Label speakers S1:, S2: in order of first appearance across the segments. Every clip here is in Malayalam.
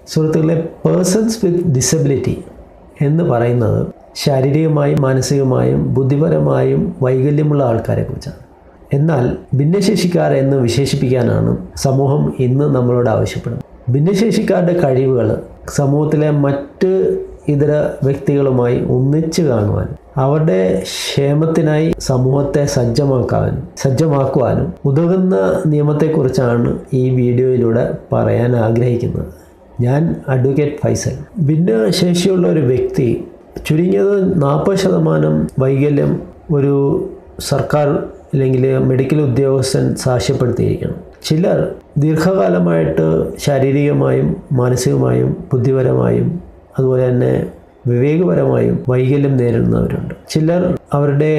S1: സുഹൃത്തുക്കളെ, പേഴ്സൺസ് വിത്ത് ഡിസബിലിറ്റി എന്ന് പറയുന്നത് ശാരീരികമായും മാനസികമായും ബുദ്ധിപരമായും വൈകല്യമുള്ള ആൾക്കാരെ കുറിച്ചാണ്. എന്നാൽ ഭിന്നശേഷിക്കാർ എന്ന് വിശേഷിപ്പിക്കാനാണ് സമൂഹം ഇന്ന് നമ്മളോട് ആവശ്യപ്പെടുന്നത്. ഭിന്നശേഷിക്കാരുടെ കഴിവുകൾ സമൂഹത്തിലെ മറ്റ് ഇതര വ്യക്തികളുമായി ഒന്നിച്ചു കാണുവാനും അവരുടെ ക്ഷേമത്തിനായി സമൂഹത്തെ സജ്ജമാക്കുവാനും ഉതകുന്ന നിയമത്തെക്കുറിച്ചാണ് ഈ വീഡിയോയിലൂടെ പറയാൻ ആഗ്രഹിക്കുന്നത്. ഞാൻ അഡ്വക്കേറ്റ് ഫൈസൽ. ഭിന്നശേഷിയുള്ള ഒരു വ്യക്തി ചുരുങ്ങിയത് 40% വൈകല്യം ഒരു സർക്കാർ അല്ലെങ്കിൽ മെഡിക്കൽ ഉദ്യോഗസ്ഥൻ സാക്ഷ്യപ്പെടുത്തിയിരിക്കണം. ചിലർ ദീർഘകാലമായിട്ട് ശാരീരികമായും മാനസികമായും ബുദ്ധിപരമായും അതുപോലെ തന്നെ വിവേകപരമായും വൈകല്യം നേരിടുന്നവരുണ്ട്. ചിലർ അവരുടെ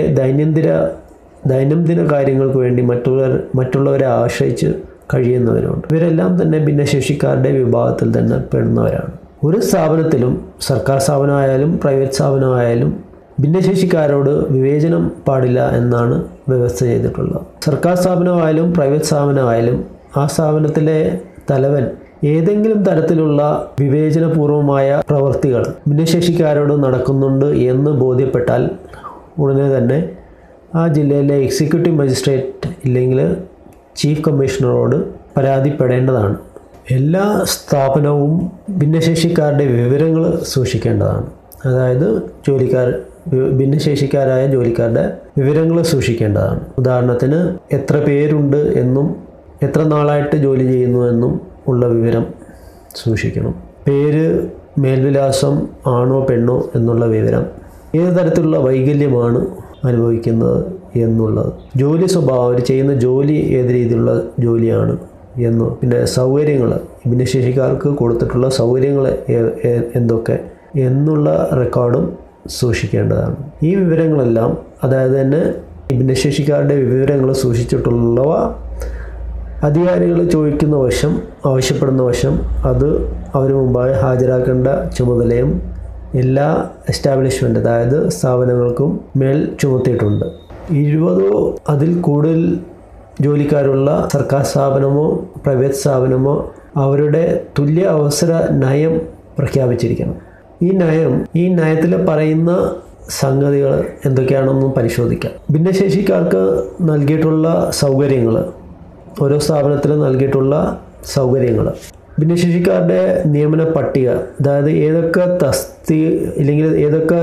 S1: ദൈനംദിന കാര്യങ്ങൾക്ക് വേണ്ടി മറ്റുള്ളവരെ ആശ്രയിച്ച് കഴിയുന്നവരുണ്ട്. ഇവരെല്ലാം തന്നെ ഭിന്നശേഷിക്കാരുടെ വിഭാഗത്തിൽ തന്നെ പെടുന്നവരാണ്. ഒരു സ്ഥാപനത്തിലും സർക്കാർ സ്ഥാപനമായാലും പ്രൈവറ്റ് സ്ഥാപനമായാലും ഭിന്നശേഷിക്കാരോട് വിവേചനം പാടില്ല എന്നാണ് വ്യവസ്ഥ ചെയ്തിട്ടുള്ളത്. സർക്കാർ സ്ഥാപനമായാലും പ്രൈവറ്റ് സ്ഥാപനമായാലും ആ സ്ഥാപനത്തിലെ തലവൻ ഏതെങ്കിലും തരത്തിലുള്ള വിവേചനപൂർവമായ പ്രവൃത്തികൾ ഭിന്നശേഷിക്കാരോട് നടക്കുന്നുണ്ട് എന്ന് ബോധ്യപ്പെട്ടാൽ ഉടനെ തന്നെ ആ ജില്ലയിലെ എക്സിക്യൂട്ടീവ് മജിസ്ട്രേറ്റ് ഇല്ലെങ്കിൽ ചീഫ് കമ്മീഷണറോട് പരാതിപ്പെടേണ്ടതാണ്. എല്ലാ സ്ഥാപനവും ഭിന്നശേഷിക്കാരുടെ വിവരങ്ങൾ സൂക്ഷിക്കേണ്ടതാണ്. അതായത് ഭിന്നശേഷിക്കാരായ ജോലിക്കാരുടെ വിവരങ്ങൾ സൂക്ഷിക്കേണ്ടതാണ്. ഉദാഹരണത്തിന് എത്ര പേരുണ്ട് എന്നും എത്ര നാളായിട്ട് ജോലി ചെയ്യുന്നു എന്നും ഉള്ള വിവരം സൂക്ഷിക്കണം. പേര്, മേൽവിലാസം, ആണോ പെണ്ണോ എന്നുള്ള വിവരം, ഏത് തരത്തിലുള്ള വൈകല്യമാണ് അനുഭവിക്കുന്നത് എന്നുള്ളത്, ജോലി സ്വഭാവം, അവർ ചെയ്യുന്ന ജോലി ഏത് രീതിയിലുള്ള ജോലിയാണ് എന്ന്, പിന്നെ സൗകര്യങ്ങൾ, ഭിന്നശേഷിക്കാർക്ക് കൊടുത്തിട്ടുള്ള സൗകര്യങ്ങൾ എന്തൊക്കെ എന്നുള്ള റെക്കോർഡും സൂക്ഷിക്കേണ്ടതാണ്. ഈ വിവരങ്ങളെല്ലാം, അതായത് തന്നെ ഭിന്നശേഷിക്കാരുടെ വിവരങ്ങൾ സൂക്ഷിച്ചിട്ടുള്ളവ അധികാരികൾ ആവശ്യപ്പെടുന്ന വശം അത് അവർ മുമ്പായി ഹാജരാക്കേണ്ട ചുമതലയും എല്ലാ എസ്റ്റാബ്ലിഷ്മെൻ്റ്, അതായത് സ്ഥാപനങ്ങൾക്കും മേൽ ചുമത്തിയിട്ടുണ്ട്. 20 അതിൽ കൂടുതൽ ജോലിക്കാരുള്ള സർക്കാർ സ്ഥാപനമോ പ്രൈവറ്റ് സ്ഥാപനമോ അവരുടെ തുല്യ അവസര നയം പ്രഖ്യാപിച്ചിരിക്കണം. ഈ നയത്തിൽ പറയുന്ന സംഗതികൾ എന്തൊക്കെയാണെന്നും പരിശോധിക്കാം. ഭിന്നശേഷിക്കാർക്ക് നൽകിയിട്ടുള്ള സൗകര്യങ്ങൾ, ഓരോ സ്ഥാപനത്തിലും നൽകിയിട്ടുള്ള സൗകര്യങ്ങൾ, ഭിന്നശേഷിക്കാരുടെ നിയമന പട്ടിക, അതായത് ഏതൊക്കെ ഇല്ലെങ്കിൽ ഏതൊക്കെ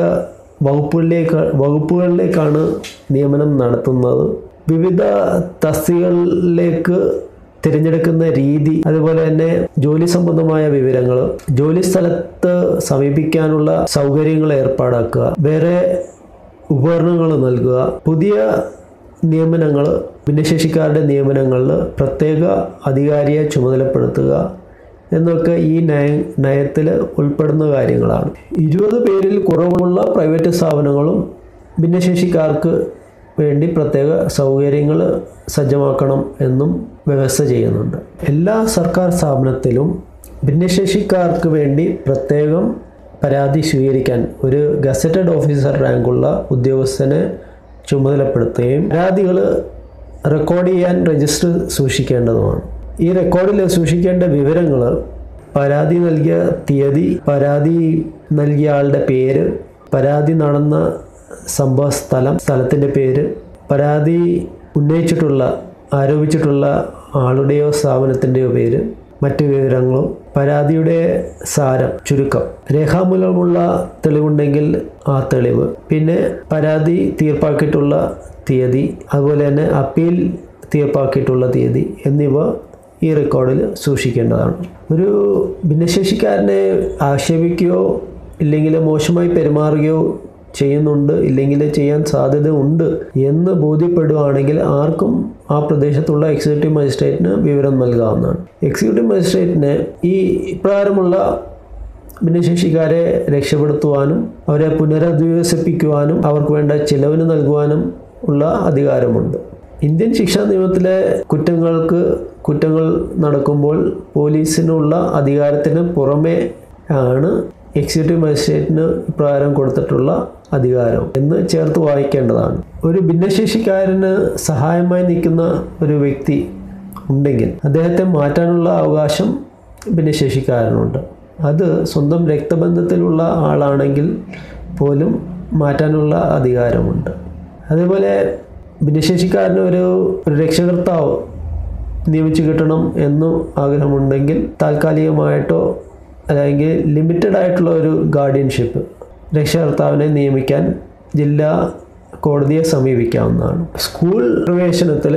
S1: വകുപ്പുകളിലേക്കാണ് നിയമനം നടത്തുന്നത്, വിവിധ തസ്തികകളിലേക്ക് തിരഞ്ഞെടുക്കുന്ന രീതി, അതുപോലെ തന്നെ ജോലി സംബന്ധമായ വിവരങ്ങൾ, ജോലി സ്ഥലത്ത് സമീപിക്കാനുള്ള സൗകര്യങ്ങൾ ഏർപ്പാടാക്കുക, വേറെ ഉപകരണങ്ങൾ നൽകുക, പുതിയ നിയമനങ്ങൾ, ഭിന്നശേഷിക്കാരുടെ നിയമനങ്ങളിൽ പ്രത്യേക അധികാരിയെ ചുമതലപ്പെടുത്തുക എന്നൊക്കെ ഈ നയത്തിൽ ഉൾപ്പെടുന്ന കാര്യങ്ങളാണ്. 20 പേരിൽ കുറവുള്ള പ്രൈവറ്റ് സ്ഥാപനങ്ങളും ഭിന്നശേഷിക്കാർക്ക് വേണ്ടി പ്രത്യേക സൗകര്യങ്ങൾ സജ്ജമാക്കണം എന്നും വ്യവസ്ഥ ചെയ്യുന്നുണ്ട്. എല്ലാ സർക്കാർ സ്ഥാപനത്തിലും ഭിന്നശേഷിക്കാർക്ക് വേണ്ടി പ്രത്യേകം പരാതി സ്വീകരിക്കാൻ ഒരു ഗസറ്റഡ് ഓഫീസർ റാങ്കുള്ള ഉദ്യോഗസ്ഥനെ ചുമതലപ്പെടുത്തുകയും പരാതികൾ റെക്കോർഡ് ചെയ്യാൻ രജിസ്റ്റർ സൂക്ഷിക്കേണ്ടതുമാണ്. ഈ റെക്കോർഡിൽ സൂക്ഷിക്കേണ്ട വിവരങ്ങൾ പരാതി നൽകിയ തീയതി, പരാതി നൽകിയ ആളുടെ പേര്, പരാതി നടന്ന സംഭവ സ്ഥലത്തിൻ്റെ പേര്, പരാതി ആരോപിച്ചിട്ടുള്ള ആളുടെയോ സ്ഥാപനത്തിൻ്റെയോ പേര്, മറ്റ് വിവരങ്ങളും, പരാതിയുടെ സാരം, ചുരുക്കം, രേഖാമൂലമുള്ള തെളിവുണ്ടെങ്കിൽ ആ തെളിവ്, പിന്നെ പരാതി തീർപ്പാക്കിയിട്ടുള്ള തീയതി, അതുപോലെ തന്നെ അപ്പീൽ തീർപ്പാക്കിയിട്ടുള്ള തീയതി എന്നിവ ഈ റെക്കോർഡിൽ സൂക്ഷിക്കേണ്ടതാണ്. ഒരു ഭിന്നശേഷിക്കാരനെ ആക്ഷേപിക്കുകയോ ഇല്ലെങ്കിൽ മോശമായി പെരുമാറുകയോ ചെയ്യുന്നുണ്ട്, ഇല്ലെങ്കിൽ ചെയ്യാൻ സാധ്യത ഉണ്ട് എന്ന് ബോധ്യപ്പെടുകയാണെങ്കിൽ ആർക്കും ആ പ്രദേശത്തുള്ള എക്സിക്യൂട്ടീവ് മജിസ്ട്രേറ്റിന് വിവരം നൽകാവുന്നതാണ്. എക്സിക്യൂട്ടീവ് മജിസ്ട്രേറ്റിന് ഈ ഇപ്രകാരമുള്ള ഭിന്നശേഷിക്കാരെ രക്ഷപ്പെടുത്തുവാനും അവരെ പുനരധിവസിപ്പിക്കുവാനും അവർക്ക് വേണ്ട ചിലവിന് നൽകുവാനും ഉള്ള അധികാരമുണ്ട്. ഇന്ത്യൻ ശിക്ഷാ നിയമത്തിലെ കുറ്റങ്ങൾ നടക്കുമ്പോൾ പോലീസിനുള്ള അധികാരത്തിന് പുറമേ ആണ് എക്സിക്യൂട്ടീവ് മജിസ്ട്രേറ്റിന് ഇപ്രകാരം കൊടുത്തിട്ടുള്ള അധികാരം എന്ന് ചേർത്ത് വായിക്കേണ്ടതാണ്. ഒരു ഭിന്നശേഷിക്കാരന് സഹായമായി നിൽക്കുന്ന ഒരു വ്യക്തി ഉണ്ടെങ്കിൽ അദ്ദേഹത്തെ മാറ്റാനുള്ള അവകാശം ഭിന്നശേഷിക്കാരനുണ്ട്. അത് സ്വന്തം രക്തബന്ധത്തിലുള്ള ആളാണെങ്കിൽ പോലും മാറ്റാനുള്ള അധികാരമുണ്ട്. അതേപോലെ ഭിന്നശേഷിക്കാരന് ഒരു രക്ഷകർത്താവ് നിയമിച്ചു കിട്ടണം എന്നും ആഗ്രഹമുണ്ടെങ്കിൽ താൽക്കാലികമായിട്ടോ അല്ലെങ്കിൽ ലിമിറ്റഡ് ആയിട്ടുള്ള ഒരു ഗാർഡിയൻഷിപ്പ് രക്ഷകർത്താവിനെ നിയമിക്കാൻ ജില്ലാ കോടതിയെ സമീപിക്കാവുന്നതാണ്. സ്കൂൾ പ്രവേശനത്തിൽ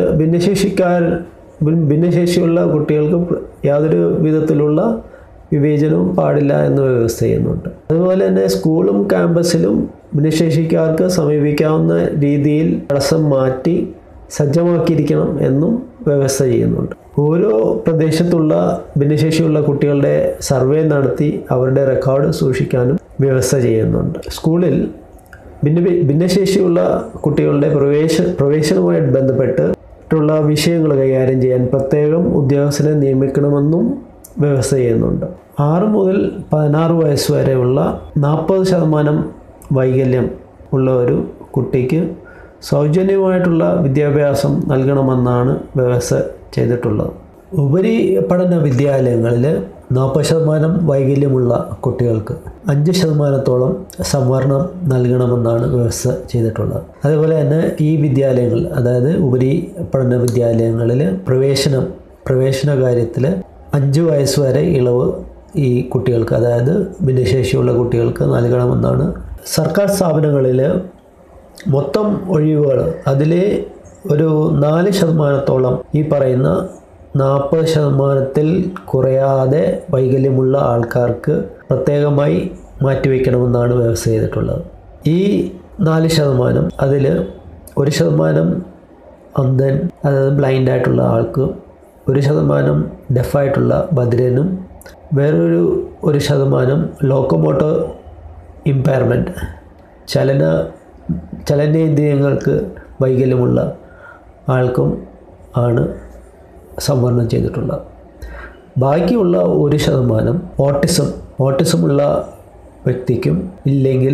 S1: ഭിന്നശേഷിയുള്ള കുട്ടികൾക്ക് യാതൊരു വിധത്തിലുള്ള വിവേചനവും പാടില്ല എന്ന് വ്യവസ്ഥ ചെയ്യുന്നുണ്ട്. അതുപോലെ തന്നെ സ്കൂളും ക്യാമ്പസിലും ഭിന്നശേഷിക്കാർക്ക് സമീപിക്കാവുന്ന രീതിയിൽ തടസ്സം മാറ്റി സജ്ജമാക്കിയിരിക്കണം എന്നും വ്യവസ്ഥ ചെയ്യുന്നുണ്ട്. ഓരോ പ്രദേശത്തുള്ള ഭിന്നശേഷിയുള്ള കുട്ടികളുടെ സർവേ നടത്തി അവരുടെ റെക്കോർഡ് സൂക്ഷിക്കാനും വ്യവസ്ഥ ചെയ്യുന്നുണ്ട്. സ്കൂളിൽ ഭിന്നശേഷിയുള്ള കുട്ടികളുടെ പ്രവേശനവുമായി ബന്ധപ്പെട്ടുള്ള വിഷയങ്ങൾ കൈകാര്യം ചെയ്യാൻ പ്രത്യേകം ഉദ്യോഗസ്ഥരെ നിയമിക്കണമെന്നും വ്യവസ്ഥ ചെയ്യുന്നുണ്ട്. 6 മുതൽ 16 വയസ്സ് വരെയുള്ള 40% വൈകല്യം ഉള്ള ഒരു കുട്ടിക്ക് സൗജന്യമായിട്ടുള്ള വിദ്യാഭ്യാസം നൽകണമെന്നാണ് വ്യവസ്ഥ ചെയ്തിട്ടുള്ളത്. ഉപരിപഠന വിദ്യാലയങ്ങളിൽ 40% വൈകല്യമുള്ള കുട്ടികൾക്ക് 5% സംവരണം നൽകണമെന്നാണ് വ്യവസ്ഥ ചെയ്തിട്ടുള്ളത്. അതുപോലെ തന്നെ ഈ വിദ്യാലയങ്ങൾ, അതായത് ഉപരിപഠന വിദ്യാലയങ്ങളിൽ പ്രവേശന കാര്യത്തിൽ 5 വയസ്സ് വരെ ഇളവ് ഈ കുട്ടികൾക്ക്, അതായത് ഭിന്നശേഷിയുള്ള കുട്ടികൾക്ക് നൽകണമെന്നാണ്. സർക്കാർ സ്ഥാപനങ്ങളിൽ മൊത്തം ഒഴിവുകൾ അതിലെ ഒരു 4% ഈ പറയുന്ന 40% കുറയാതെ വൈകല്യമുള്ള ആൾക്കാർക്ക് പ്രത്യേകമായി മാറ്റിവെക്കണമെന്നാണ് വ്യവസ്ഥ ചെയ്തിട്ടുള്ളത്. ഈ 4% അതിൽ 1% അന്ധൻ, അതായത് ബ്ലൈൻഡ് ആയിട്ടുള്ള ആൾക്ക്, 1% ഡെഫായിട്ടുള്ള ബധിരനും, വേറൊരു 1% ലോക്കോമോട്ടർ ഇമ്പയർമെൻറ്റ്, ചലനേന്ദ്രിയങ്ങൾക്ക് വൈകല്യമുള്ള ആൾക്കും ആണ് സംവരണം ചെയ്തിട്ടുള്ളത്. ബാക്കിയുള്ള 1% ഓട്ടിസം ഉള്ള വ്യക്തിക്കും, ഇല്ലെങ്കിൽ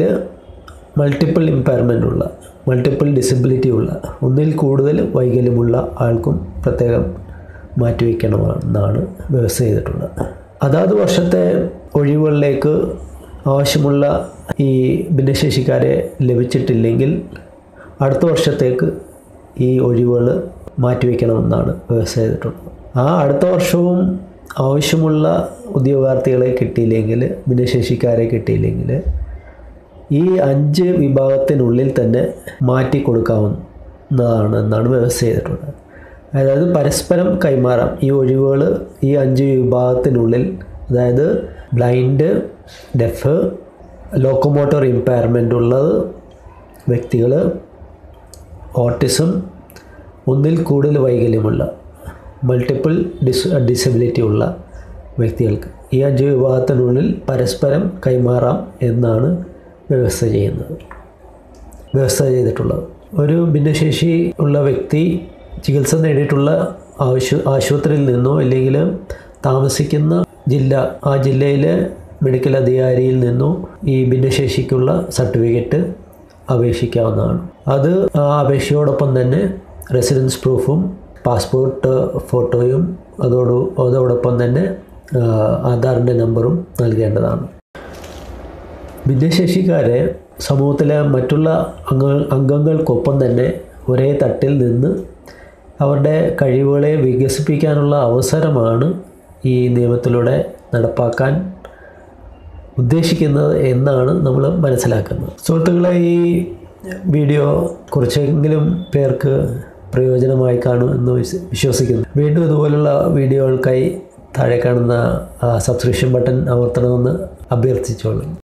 S1: മൾട്ടിപ്പിൾ ഡിസബിലിറ്റി ഉള്ള, ഒന്നിൽ കൂടുതൽ വൈകല്യമുള്ള ആൾക്കും പ്രത്യേകം മാറ്റിവെക്കണമെന്നാണ് വ്യവസ്ഥ ചെയ്തിട്ടുള്ളത്. അതാത് വർഷത്തെ ഒഴിവുകളിലേക്ക് ആവശ്യമുള്ള ഈ ഭിന്നശേഷിക്കാരെ ലഭിച്ചിട്ടില്ലെങ്കിൽ അടുത്ത വർഷത്തേക്ക് ഈ ഒഴിവുകൾ മാറ്റിവെക്കണമെന്നാണ് വ്യവസ്ഥ ചെയ്തിട്ടുള്ളത്. ആ അടുത്ത വർഷവും ആവശ്യമുള്ള ഉദ്യോഗാർത്ഥികളെ കിട്ടിയില്ലെങ്കിൽ, ഭിന്നശേഷിക്കാരെ കിട്ടിയില്ലെങ്കിൽ ഈ 5 വിഭാഗത്തിനുള്ളിൽ തന്നെ മാറ്റി കൊടുക്കാവുന്നതാണ് എന്നാണ് വ്യവസ്ഥ ചെയ്തിട്ടുള്ളത്. അതായത് പരസ്പരം കൈമാറാം ഈ ഒഴിവുകൾ ഈ 5 വിഭാഗത്തിനുള്ളിൽ, അതായത് ബ്ലൈൻഡ്, ഡെഫ്, ലോക്കോമോട്ടർ ഇമ്പയർമെൻ്റ് ഉള്ളത് വ്യക്തികൾ, ഓട്ടിസം, ഒന്നിൽ കൂടുതൽ വൈകല്യമുള്ള, മൾട്ടിപ്പിൾ ഡിസബിലിറ്റി ഉള്ള വ്യക്തികൾക്ക് ഈ 5 വിഭാഗത്തിനുള്ളിൽ പരസ്പരം കൈമാറാം എന്നാണ് വ്യവസ്ഥ ചെയ്തിട്ടുള്ളത്. ഒരു ഭിന്നശേഷി ഉള്ള വ്യക്തി ചികിത്സ നേടിയിട്ടുള്ള ആശുപത്രിയിൽ നിന്നോ അല്ലെങ്കിൽ താമസിക്കുന്ന ആ ജില്ലയിലെ മെഡിക്കൽ അധികാരിയിൽ നിന്നോ ഈ ഭിന്നശേഷിക്കുള്ള സർട്ടിഫിക്കറ്റ് അപേക്ഷിക്കാവുന്നതാണ്. അത് ആ അപേക്ഷയോടൊപ്പം തന്നെ റെസിഡൻസ് പ്രൂഫും പാസ്പോർട്ട് ഫോട്ടോയും അതോടൊപ്പം തന്നെ ആധാറിൻ്റെ നമ്പറും നൽകേണ്ടതാണ്. ഭിന്നശേഷിക്കാരെ സമൂഹത്തിലെ മറ്റുള്ള അംഗങ്ങൾക്കൊപ്പം തന്നെ ഒരേ തട്ടിൽ നിന്ന് അവരുടെ കഴിവുകളെ വികസിപ്പിക്കാനുള്ള അവസരമാണ് ഈ നിയമത്തിലൂടെ നടപ്പാക്കാൻ ഉദ്ദേശിക്കുന്നത് എന്നാണ് നമ്മൾ മനസ്സിലാക്കുന്നത്. സുഹൃത്തുക്കളെ, ഈ വീഡിയോ കുറച്ചെങ്കിലും പേർക്ക് പ്രയോജനമായി കാണുമെന്ന് വിശ്വസിക്കുന്നു. വീണ്ടും ഇതുപോലുള്ള വീഡിയോകൾക്കായി താഴെ കാണുന്ന സബ്സ്ക്രിപ്ഷൻ ബട്ടൺ അമർത്തണമെന്ന് അഭ്യർത്ഥിച്ചോളൂ.